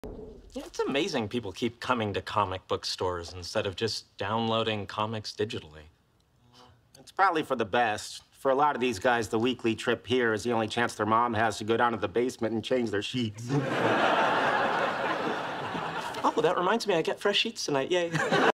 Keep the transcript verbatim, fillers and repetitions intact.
Yeah, it's amazing people keep coming to comic book stores instead of just downloading comics digitally. It's probably for the best. For a lot of these guys, the weekly trip here is the only chance their mom has to go down to the basement and change their sheets. Oh, that reminds me, I get fresh sheets tonight. Yay.